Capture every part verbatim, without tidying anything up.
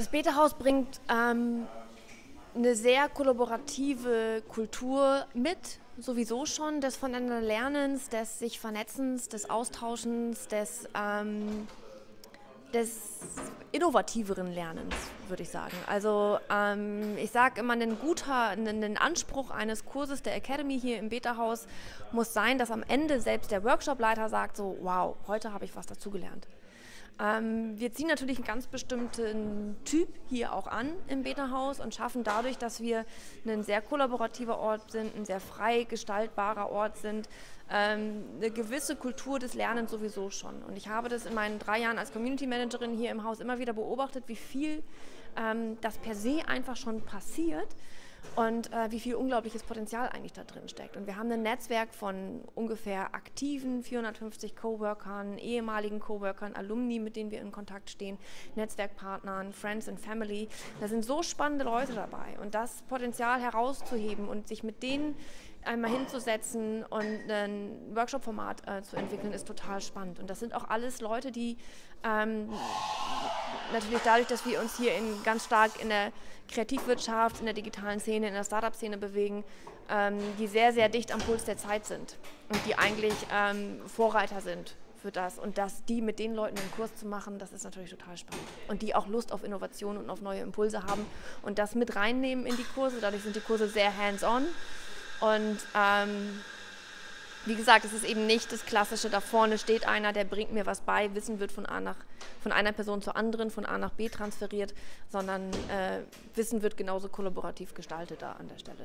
Beta-Haus bringt ähm, eine sehr kollaborative Kultur mit, sowieso schon, des voneinander Lernens, des sich Vernetzens, des Austauschens, des, ähm, des innovativeren Lernens, würde ich sagen. Also ähm, ich sage immer, ein guter, ein Anspruch eines Kurses der Academy hier im Beta-Haus muss sein, dass am Ende selbst der Workshop-Leiter sagt so, wow, heute habe ich was dazugelernt. Ähm, wir ziehen natürlich einen ganz bestimmten Typ hier auch an im Beta-Haus und schaffen dadurch, dass wir ein sehr kollaborativer Ort sind, ein sehr frei gestaltbarer Ort sind, ähm, eine gewisse Kultur des Lernens sowieso schon. Und ich habe das in meinen drei Jahren als Community Managerin hier im Haus immer wieder beobachtet, wie viel ähm, das per se einfach schon passiert. Und äh, wie viel unglaubliches Potenzial eigentlich da drin steckt. Und wir haben ein Netzwerk von ungefähr aktiven vierhundertfünfzig Coworkern, ehemaligen Coworkern, Alumni, mit denen wir in Kontakt stehen, Netzwerkpartnern, Friends and Family. Da sind so spannende Leute dabei. Und das Potenzial herauszuheben und sich mit denen einmal hinzusetzen und ein Workshop-Format äh, zu entwickeln, ist total spannend. Und das sind auch alles Leute, die ähm, natürlich dadurch, dass wir uns hier in, ganz stark in der Kreativwirtschaft, in der digitalen Szene, in der Startup-Szene bewegen, ähm, die sehr, sehr dicht am Puls der Zeit sind und die eigentlich ähm, Vorreiter sind für das. Und dass die mit den Leuten einen Kurs zu machen, das ist natürlich total spannend. Und die auch Lust auf Innovation und auf neue Impulse haben und das mit reinnehmen in die Kurse. Dadurch sind die Kurse sehr hands-on. Und ähm, wie gesagt, es ist eben nicht das Klassische, da vorne steht einer, der bringt mir was bei, Wissen wird von, A nach, von einer Person zur anderen, von A nach B transferiert, sondern äh, Wissen wird genauso kollaborativ gestaltet da an der Stelle.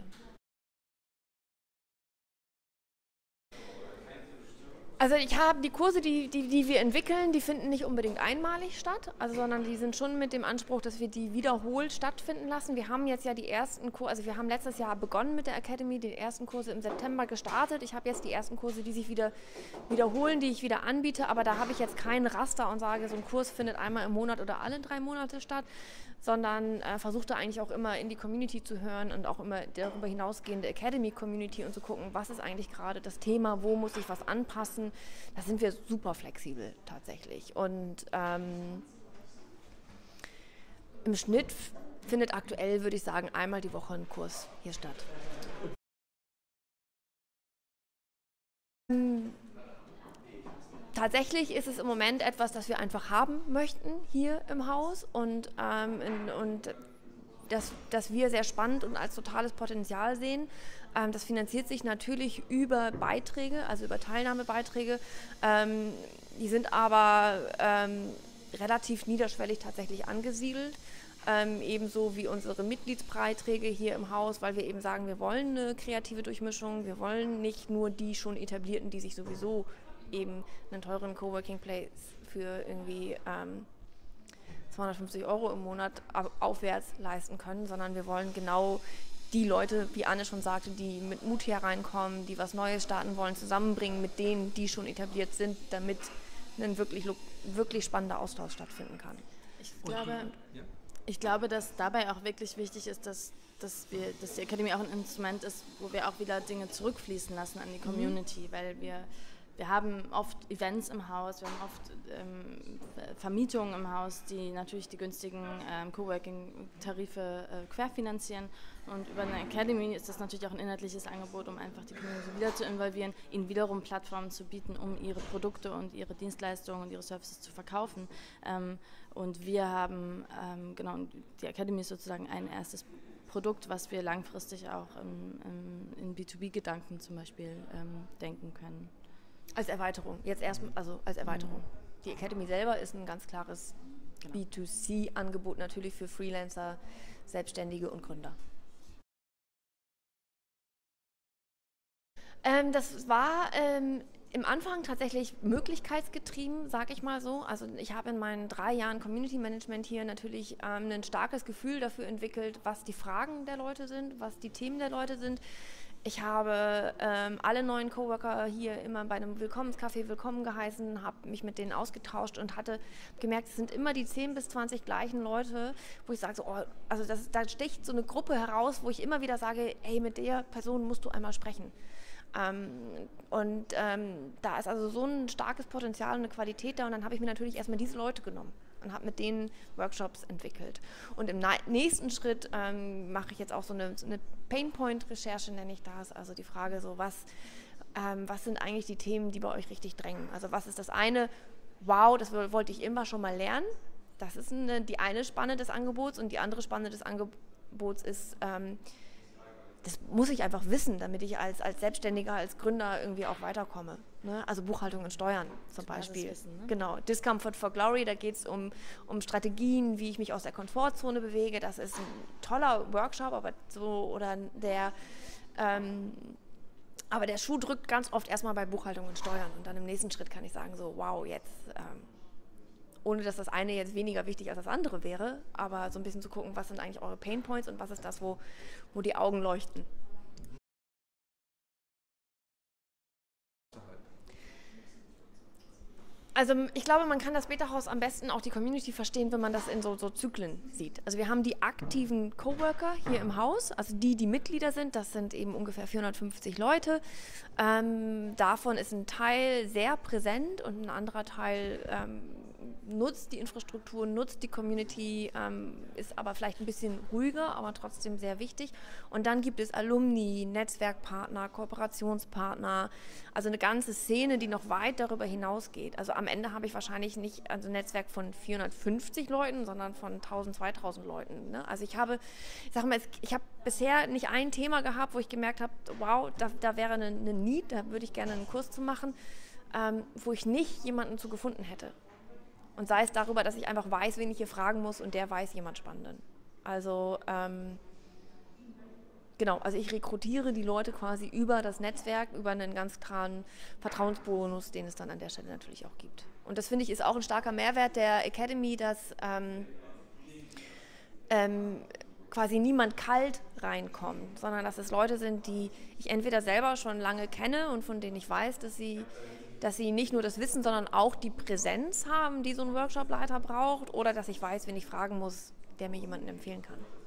Also ich habe die Kurse, die, die, die wir entwickeln, die finden nicht unbedingt einmalig statt, also, sondern die sind schon mit dem Anspruch, dass wir die wiederholt stattfinden lassen. Wir haben jetzt ja die ersten Kurse, also wir haben letztes Jahr begonnen mit der Academy, die ersten Kurse im September gestartet. Ich habe jetzt die ersten Kurse, die sich wieder wiederholen, die ich wieder anbiete, aber da habe ich jetzt keinen Raster und sage, so ein Kurs findet einmal im Monat oder alle drei Monate statt, sondern äh, versuche da eigentlich auch immer in die Community zu hören und auch immer darüber hinausgehende Academy-Community und zu gucken, was ist eigentlich gerade das Thema, wo muss ich was anpassen. Da sind wir super flexibel tatsächlich. Und ähm, im Schnitt findet aktuell, würde ich sagen, einmal die Woche ein Kurs hier statt. Ähm, Tatsächlich ist es im Moment etwas, das wir einfach haben möchten hier im Haus und, ähm, in, und das, das wir sehr spannend und als totales Potenzial sehen. Ähm, das finanziert sich natürlich über Beiträge, also über Teilnahmebeiträge. Ähm, die sind aber ähm, relativ niederschwellig tatsächlich angesiedelt. Ähm, ebenso wie unsere Mitgliedsbeiträge hier im Haus, weil wir eben sagen, wir wollen eine kreative Durchmischung, wir wollen nicht nur die schon etablierten, die sich sowieso eben einen teuren Coworking Place für irgendwie ähm, zweihundertfünfzig Euro im Monat aufwärts leisten können, sondern wir wollen genau die Leute, wie Anne schon sagte, die mit Mut hier reinkommen, die was Neues starten wollen, zusammenbringen mit denen, die schon etabliert sind, damit ein wirklich, wirklich spannender Austausch stattfinden kann. Ich glaube, ich glaube, dass dabei auch wirklich wichtig ist, dass, dass, wir, dass die Academy auch ein Instrument ist, wo wir auch wieder Dinge zurückfließen lassen an die Community, mhm. weil wir Wir haben oft Events im Haus, wir haben oft ähm, Vermietungen im Haus, die natürlich die günstigen ähm, Coworking-Tarife äh, querfinanzieren. Und über eine Academy ist das natürlich auch ein inhaltliches Angebot, um einfach die Community wieder zu involvieren, ihnen wiederum Plattformen zu bieten, um ihre Produkte und ihre Dienstleistungen und ihre Services zu verkaufen. Ähm, und wir haben, ähm, genau, die Academy ist sozusagen ein erstes Produkt, was wir langfristig auch im, im, in B zwei B-Gedanken zum Beispiel ähm, denken können. Als Erweiterung, jetzt erst, also als Erweiterung. Die Academy selber ist ein ganz klares genau. B zwei C-Angebot natürlich für Freelancer, Selbstständige und Gründer. Ähm, das war ähm, im Anfang tatsächlich möglichkeitsgetrieben, sage ich mal so. Also ich habe in meinen drei Jahren Community Management hier natürlich ähm, ein starkes Gefühl dafür entwickelt, was die Fragen der Leute sind, was die Themen der Leute sind. Ich habe ähm, alle neuen Coworker hier immer bei einem Willkommenscafé willkommen geheißen, habe mich mit denen ausgetauscht und hatte gemerkt, es sind immer die zehn bis zwanzig gleichen Leute, wo ich sage, so, oh, also das, da sticht so eine Gruppe heraus, wo ich immer wieder sage, hey, mit der Person musst du einmal sprechen. Ähm, und ähm, da ist also so ein starkes Potenzial und eine Qualität da und dann habe ich mir natürlich erstmal diese Leute genommen. und habe mit denen Workshops entwickelt. Und im nächsten Schritt ähm, mache ich jetzt auch so eine, so eine Painpoint-Recherche, nenne ich das. Also die Frage so, was, ähm, was sind eigentlich die Themen, die bei euch richtig drängen? Also was ist das eine, wow, das wollte ich immer schon mal lernen. Das ist eine, die eine Spanne des Angebots und die andere Spanne des Angebots ist, ähm, das muss ich einfach wissen, damit ich als, als Selbstständiger, als Gründer irgendwie auch weiterkomme. Ne? Also Buchhaltung und Steuern zum Beispiel. Wissen, ne? Genau, Discomfort for Glory, da geht es um, um Strategien, wie ich mich aus der Komfortzone bewege. Das ist ein toller Workshop, aber so, oder der, ähm, aber der Schuh drückt ganz oft erstmal bei Buchhaltung und Steuern. Und dann im nächsten Schritt kann ich sagen, so wow, jetzt... Ähm, ohne dass das eine jetzt weniger wichtig als das andere wäre, aber so ein bisschen zu gucken, was sind eigentlich eure Painpoints und was ist das, wo, wo die Augen leuchten. Also ich glaube, man kann das Beta-Haus am besten auch die Community verstehen, wenn man das in so, so Zyklen sieht. Also wir haben die aktiven Coworker hier im Haus, also die, die Mitglieder sind, das sind eben ungefähr vierhundertfünfzig Leute. Ähm, davon ist ein Teil sehr präsent und ein anderer Teil ähm, nutzt die Infrastruktur, nutzt die Community, ähm, ist aber vielleicht ein bisschen ruhiger, aber trotzdem sehr wichtig. Und dann gibt es Alumni, Netzwerkpartner, Kooperationspartner, also eine ganze Szene, die noch weit darüber hinausgeht. Also am Ende habe ich wahrscheinlich nicht also ein Netzwerk von vierhundertfünfzig Leuten, sondern von tausend, zweitausend Leuten. Ne? Also ich habe, ich sag mal, ich habe bisher nicht ein Thema gehabt, wo ich gemerkt habe, wow, da, da wäre eine, eine Need, da würde ich gerne einen Kurs zu machen, ähm, wo ich nicht jemanden zu gefunden hätte. Und sei es darüber, dass ich einfach weiß, wen ich hier fragen muss und der weiß jemand Spannenden. Also ähm, genau, also ich rekrutiere die Leute quasi über das Netzwerk, über einen ganz klaren Vertrauensbonus, den es dann an der Stelle natürlich auch gibt. Und das finde ich ist auch ein starker Mehrwert der Academy, dass ähm, ähm, quasi niemand kalt reinkommt, sondern dass es Leute sind, die ich entweder selber schon lange kenne und von denen ich weiß, dass sie dass sie nicht nur das Wissen, sondern auch die Präsenz haben, die so ein Workshop-Leiter braucht, oder dass ich weiß, wen ich fragen muss, der mir jemanden empfehlen kann.